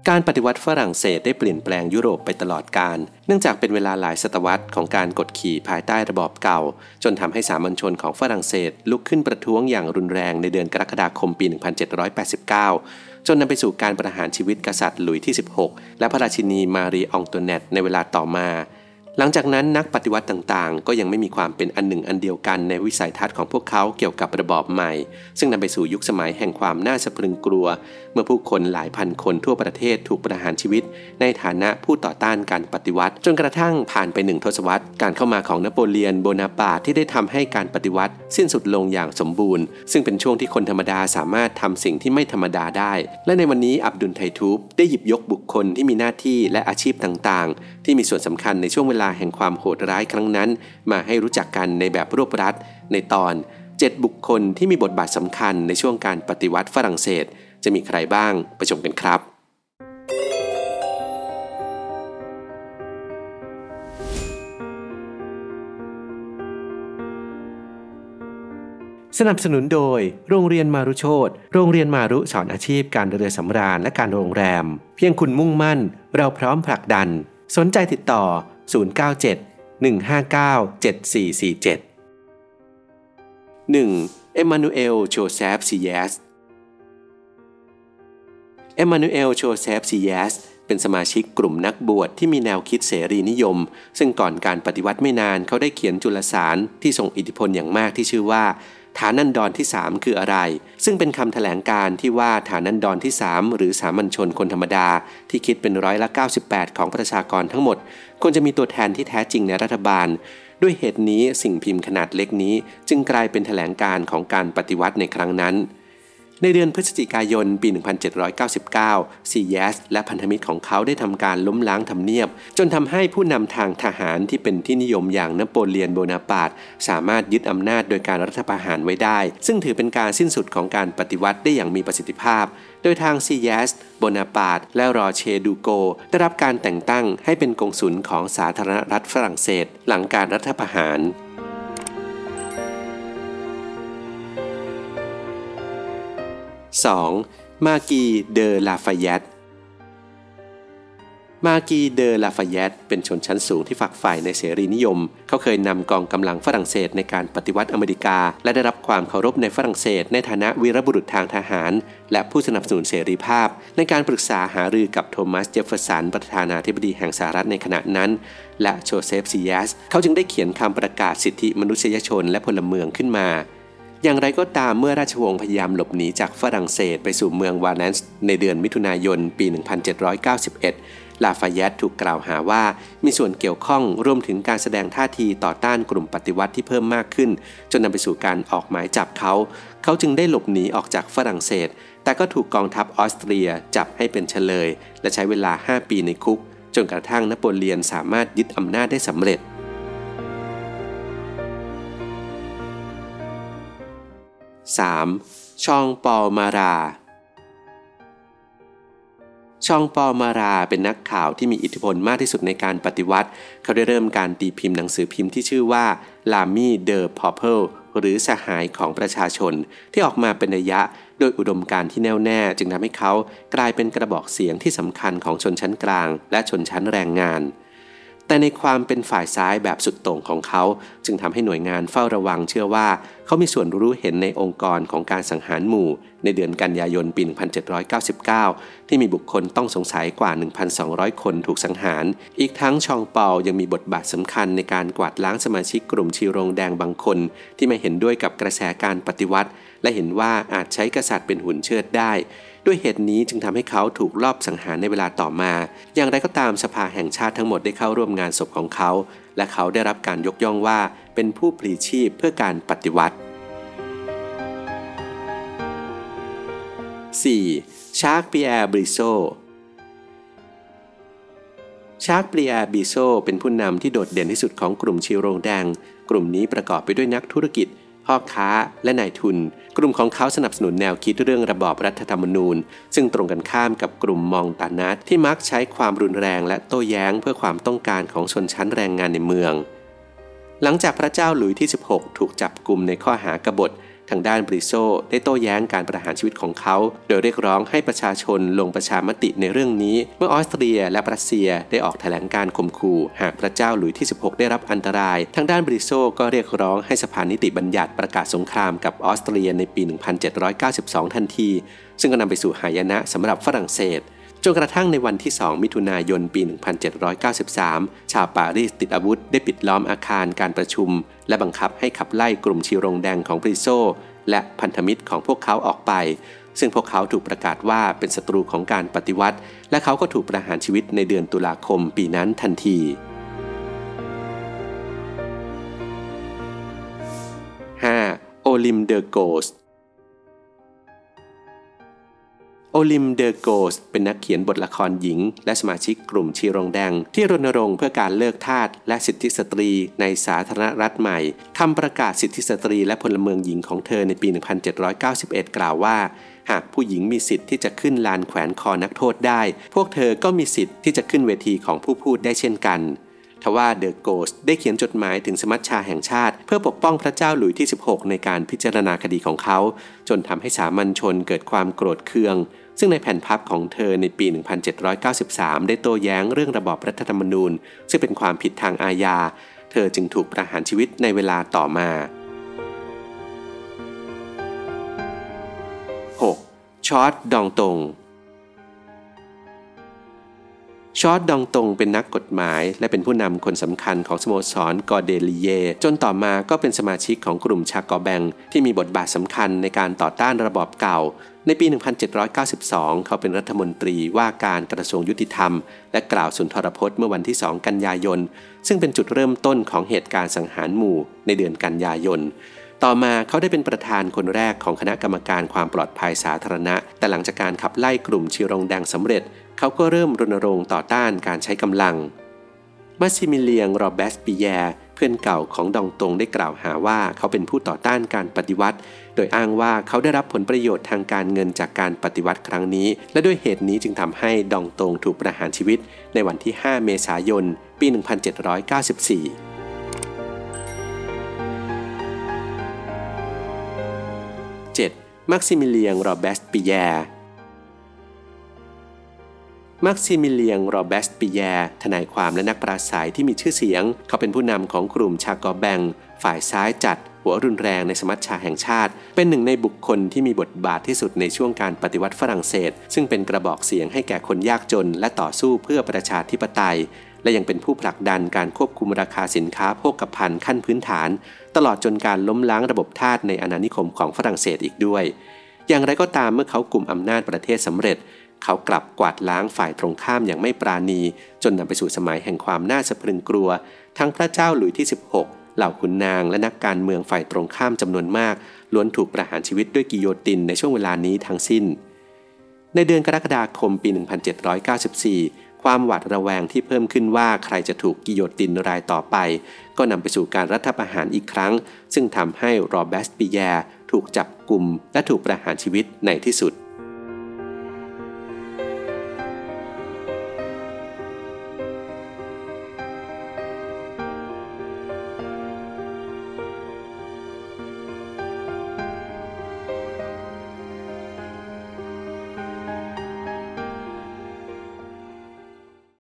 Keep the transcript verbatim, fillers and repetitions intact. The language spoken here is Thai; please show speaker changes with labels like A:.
A: การปฏิวัติฝรั่งเศสได้เปลี่ยนแปลงยุโรปไปตลอดกาลเนื่องจากเป็นเวลาหลายศตวรรษของการกดขี่ภายใต้ระบอบเก่าจนทำให้สามัญชนของฝรั่งเศสลุกขึ้นประท้วงอย่างรุนแรงในเดือนกรกฎาคมปี หนึ่งพันเจ็ดร้อยแปดสิบเก้า จนนำไปสู่การประหารชีวิตกษัตริย์หลุยส์ที่ สิบหก และพระราชินีมารีอองโตเนตในเวลาต่อมาหลังจากนั้นนักปฏิวัติต่างๆก็ยังไม่มีความเป็นอันหนึ่งอันเดียวกันในวิสัยทัศน์ของพวกเขาเกี่ยวกับระบอบใหม่ซึ่งนำไปสู่ยุคสมัยแห่งความน่าสะพรึงกลัวเมื่อผู้คนหลายพันคนทั่วประเทศถูกประหารชีวิตในฐานะผู้ต่อต้านการปฏิวัติจนกระทั่งผ่านไปหนึ่งทศวรรษการเข้ามาของนโปเลียนโบนาปาร์ตที่ได้ทำให้การปฏิวัติสิ้นสุดลงอย่างสมบูรณ์ซึ่งเป็นช่วงที่คนธรรมดาสามารถทำสิ่งที่ไม่ธรรมดาได้และในวันนี้อับดุลไททูบได้หยิบยกบุคคลที่มีหน้าที่และอาชีพต่างๆที่มีส่วนสำคัญในช่วงเวลาแห่งความโหดร้ายครั้งนั้นมาให้รู้จักกันในแบบรวบรัดในตอนเจ็ดบุคคลที่มีบทบาทสำคัญในช่วงการปฏิวัติฝรั่งเศสจะมีใครบ้างไปชมกันครับสนับสนุนโดยโรงเรียนมารุโชติโรงเรียนมารุสอนอาชีพการเรือสำราญและการโรงแรมเพียงคุณมุ่งมั่นเราพร้อมผลักดันสนใจติดต่อศูนย์ เก้า เจ็ด หนึ่ง ห้า เก้า เจ็ด สี่ สี่ เจ็ด หนึ่ง. เอมมานูเอล โชเซฟ ซิเยสเอมมานูเอล โชเซฟ ซิเยสเป็นสมาชิกกลุ่มนักบวชที่มีแนวคิดเสรีนิยมซึ่งก่อนการปฏิวัติไม่นานเขาได้เขียนจุลสารที่ทรงอิทธิพลอย่างมากที่ชื่อว่าฐานันดรที่สามคืออะไรซึ่งเป็นคำแถลงการที่ว่าฐานันดรที่สามหรือสามัญชนคนธรรมดาที่คิดเป็นร้อยละเก้าสิบแปดของประชากรทั้งหมดควรจะมีตัวแทนที่แท้จริงในรัฐบาลด้วยเหตุนี้สิ่งพิมพ์ขนาดเล็กนี้จึงกลายเป็นแถลงการของการปฏิวัติในครั้งนั้นในเดือนพฤศจิกายนปี หนึ่งพันเจ็ดร้อยเก้าสิบเก้า ซีเยสและพันธมิตรของเขาได้ทำการล้มล้างทำเนียบจนทำให้ผู้นำทางทหารที่เป็นที่นิยมอย่างนโปเลียนโบนาปาร์ตสามารถยึดอำนาจโดยการรัฐประหารไว้ได้ซึ่งถือเป็นการสิ้นสุดของการปฏิวัติได้อย่างมีประสิทธิภาพโดยทางซีเยสโบนาปาร์ตและรอเชดูโกได้รับการแต่งตั้งให้เป็นกงสุลของสาธารณรัฐฝรั่งเศสหลังการรัฐประหารสอง. มากีเดอลาฟายตมากีเดอลาฟายตเป็นชนชั้นสูงที่ฝักใฝ่ในเสรีนิยมเขาเคยนำกองกำลังฝรั่งเศสในการปฏิวัติอเมริกาและได้รับความเคารพในฝรั่งเศสในฐานะวีรบุรุษทางทหารและผู้สนับสนุนเสรีภาพในการปรึกษาหารือกับโทมัสเจฟเฟอร์สันประธานาธิบดีแห่งสหรัฐในขณะนั้นและโชเซฟ ซิเยสเขาจึงได้เขียนคำประกาศสิทธิมนุษยชนและพลเมืองขึ้นมาอย่างไรก็ตามเมื่อราชวงศ์พยายามหลบหนีจากฝรั่งเศสไปสู่เมืองวาเลนซ์ในเดือนมิถุนายนปี หนึ่งพันเจ็ดร้อยเก้าสิบเอ็ด ลาฟายตถูกกล่าวหาว่ามีส่วนเกี่ยวข้องรวมถึงการแสดงท่าทีต่อต้านกลุ่มปฏิวัติที่เพิ่มมากขึ้นจนนำไปสู่การออกหมายจับเขาเขาจึงได้หลบหนีออกจากฝรั่งเศสแต่ก็ถูกกองทัพออสเตรียจับให้เป็นเฉลยและใช้เวลาห้าปีในคุกจนกระทั่งนโปเลียนสามารถยึดอำนาจได้สำเร็จสาม. ชองปอลมาราชองปอลมาราเป็นนักข่าวที่มีอิทธิพลมากที่สุดในการปฏิวัติเขาได้เริ่มการตีพิมพ์หนังสือพิมพ์ที่ชื่อว่าลามี่เดอพอเพลหรือสหายของประชาชนที่ออกมาเป็นระยะโดยอุดมการณ์ที่แน่วแน่จึงทำให้เขากลายเป็นกระบอกเสียงที่สำคัญของชนชั้นกลางและชนชั้นแรงงานแต่ในความเป็นฝ่ายซ้ายแบบสุดโต่งของเขาจึงทำให้หน่วยงานเฝ้าระวังเชื่อว่าเขามีส่วนรู้เห็นในองค์กรของการสังหารหมู่ในเดือนกันยายนปี หนึ่งพันเจ็ดร้อยเก้าสิบเก้า ที่มีบุคคลต้องสงสัยกว่า หนึ่งพันสองร้อย คนถูกสังหารอีกทั้งชองเปายังมีบทบาทสำคัญในการกวาดล้างสมาชิกกลุ่มชีโรงแดงบางคนที่ไม่เห็นด้วยกับกระแสการปฏิวัติและเห็นว่าอาจใช้กษัตริย์เป็นหุ่นเชิดได้ด้วยเหตุนี้จึงทำให้เขาถูกลอบสังหารในเวลาต่อมาอย่างไรก็ตามสภาแห่งชาติทั้งหมดได้เข้าร่วมงานศพของเขาและเขาได้รับการยกย่องว่าเป็นผู้พลีชีพเพื่อการปฏิวัติ สี่. ชาร์กปีแอร์บริโซชาร์กปีแอร์บริโซเป็นผู้นำที่โดดเด่นที่สุดของกลุ่มชีโรงแดงกลุ่มนี้ประกอบไปด้วยนักธุรกิจพ่อค้าและนายทุนกลุ่มของเขาสนับสนุนแนวคิดเรื่องระบอบรัฐธรรมนูญซึ่งตรงกันข้ามกับกลุ่มมองตานัตที่มักใช้ความรุนแรงและโต้แย้งเพื่อความต้องการของชนชั้นแรงงานในเมืองหลังจากพระเจ้าหลุยส์ที่สิบหกถูกจับกุมในข้อหากบฏทางด้านบริโซได้โต้แย้งการประหารชีวิตของเขาโดยเรียกร้องให้ประชาชนลงประชามติในเรื่องนี้เมื่อออสเตรียและรัสเซียได้ออกแถลงการข่มขู่หากพระเจ้าหลุยส์ที่สิบหกได้รับอันตรายทางด้านบริโซก็เรียกร้องให้สภานิติบัญญัติประกาศสงครามกับออสเตรียในปีหนึ่งพันเจ็ดร้อยเก้าสิบสองทันทีซึ่งก็นำไปสู่หายนะสำหรับฝรั่งเศสจนกระทั่งในวันที่สองมิถุนายนปีหนึ่งพันเจ็ดร้อยเก้าสิบสามชาวปารีสติดอาวุธได้ปิดล้อมอาคารการประชุมและบังคับให้ขับไล่กลุ่มชีรงแดงของบริโซและพันธมิตรของพวกเขาออกไปซึ่งพวกเขาถูกประกาศว่าเป็นศัตรูของการปฏิวัติและเขาก็ถูกประหารชีวิตในเดือนตุลาคมปีนั้นทันที ห้า. โอลิมเดอโกสโอลิมเดอโกสเป็นนักเขียนบทละครหญิงและสมาชิกกลุ่มชีรงแดงที่รณรงค์เพื่อการเลิกทาสและสิทธิสตรีในสาธารณรัฐใหม่คำประกาศสิทธิสตรีและพลเมืองหญิงของเธอในปี หนึ่งพันเจ็ดร้อยเก้าสิบเอ็ด กล่าวว่าหากผู้หญิงมีสิทธิ์ที่จะขึ้นลานแขวนคอนักโทษได้พวกเธอก็มีสิทธิ์ที่จะขึ้นเวทีของผู้พูดได้เช่นกันทว่าเดอโกสได้เขียนจดหมายถึงสมัชชาแห่งชาติเพื่อปกป้องพระเจ้าหลุยส์ที่สิบหกในการพิจารณาคดีของเขาจนทำให้สามัญชนเกิดความโกรธเคืองซึ่งในแผ่นพับของเธอในปี หนึ่งพันเจ็ดร้อยเก้าสิบสาม ได้โต้แย้งเรื่องระบอบรัฐธรรมนูญซึ่งเป็นความผิดทางอาญาเธอจึงถูกประหารชีวิตในเวลาต่อมา หก. ชอร์ตดองตงชอร์ตดองตงเป็นนักกฎหมายและเป็นผู้นำคนสำคัญของสโมสรกอเดลีเยจนต่อมาก็เป็นสมาชิกของกลุ่มชากอแบงที่มีบทบาทสำคัญในการต่อต้านระบอบเก่าในปี หนึ่งพันเจ็ดร้อยเก้าสิบสอง เขาเป็นรัฐมนตรีว่าการกระทรวงยุติธรรมและกล่าวสุนทรพจน์เมื่อวันที่สองกันยายนซึ่งเป็นจุดเริ่มต้นของเหตุการณ์สังหารหมู่ในเดือนกันยายนต่อมาเขาได้เป็นประธานคนแรกของคณะกรรมการความปลอดภัยสาธารณะแต่หลังจากการขับไล่กลุ่มชีรงแดงสำเร็จเขาก็เริ่มรณรงค์ต่อต้านการใช้กำลังมัสซิมิเลียงโรเบสปิแยร์เพื่อนเก่าของดองตงได้กล่าวหาว่าเขาเป็นผู้ต่อต้านการปฏิวัติโดยอ้างว่าเขาได้รับผลประโยชน์ทางการเงินจากการปฏิวัติครั้งนี้และด้วยเหตุนี้จึงทำให้ดองตงถูกประหารชีวิตในวันที่ห้าเมษายนปี หนึ่งพันเจ็ดร้อยเก้าสิบสี่ เจ็ด. มักซิมิเลียงโรเบสปิแยร์มักซิมิเลียงโรเบสปิแยร์ทนายความและนักปราศัยที่มีชื่อเสียงเขาเป็นผู้นำของกลุ่มชากอแบงฝ่ายซ้ายจัดหัวรุนแรงในสมัชชาแห่งชาติเป็นหนึ่งในบุคคลที่มีบทบาทที่สุดในช่วงการปฏิวัติฝรั่งเศสซึ่งเป็นกระบอกเสียงให้แก่คนยากจนและต่อสู้เพื่อประชาธิปไตยและยังเป็นผู้ผลักดันการควบคุมราคาสินค้าโภคภัณฑ์ขั้นพื้นฐานตลอดจนการล้มล้างระบบทาสในอาณานิคมของฝรั่งเศสอีกด้วยอย่างไรก็ตามเมื่อเขากุมอำนาจประเทศสำเร็จเขากลับกวาดล้างฝ่ายตรงข้ามอย่างไม่ปราณีจนนำไปสู่สมัยแห่งความน่าสะพรึงกลัวทั้งพระเจ้าหลุยส์ที่สิบหกเหล่าขุนนางและนักการเมืองฝ่ายตรงข้ามจำนวนมากล้วนถูกประหารชีวิตด้วยกิโยตินในช่วงเวลานี้ทั้งสิ้นในเดือนกรกฎาคมปี หนึ่งพันเจ็ดร้อยเก้าสิบสี่ ความหวาดระแวงที่เพิ่มขึ้นว่าใครจะถูกกิโยตินรายต่อไปก็นำไปสู่การรัฐประหารอีกครั้งซึ่งทำให้โรเบสปิแยร์ถูกจับกุมและถูกประหารชีวิตในที่สุด